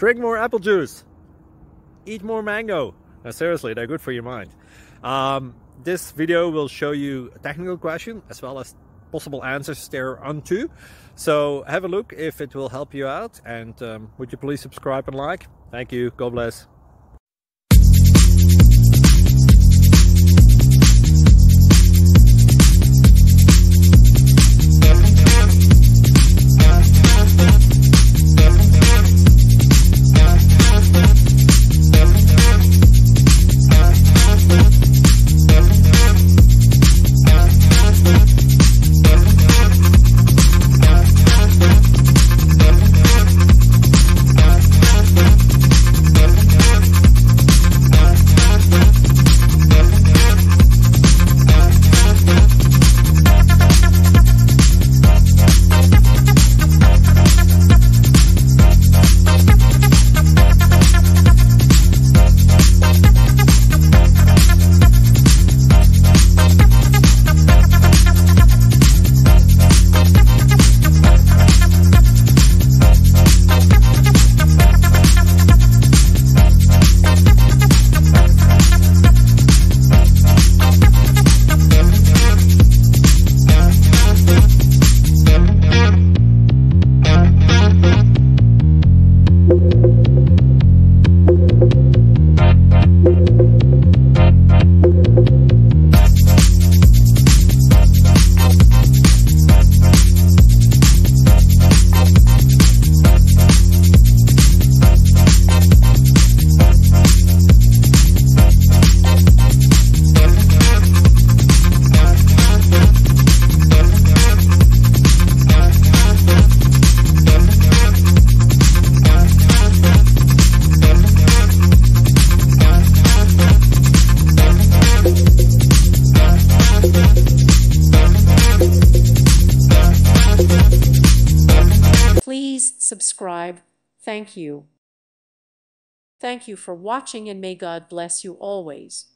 Drink more apple juice. Eat more mango. Now, seriously, they're good for your mind. This video will show you a technical question as well as possible answers thereunto. So have a look if it will help you out, and would you please subscribe and like? Thank you. God bless. Please subscribe. Thank you. Thank you for watching, and may God bless you always.